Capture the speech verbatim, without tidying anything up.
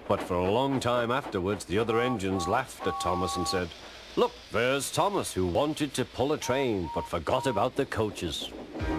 But for a long time afterwards, the other engines laughed at Thomas and said, "Look, there's Thomas, who wanted to pull a train, but forgot about the coaches."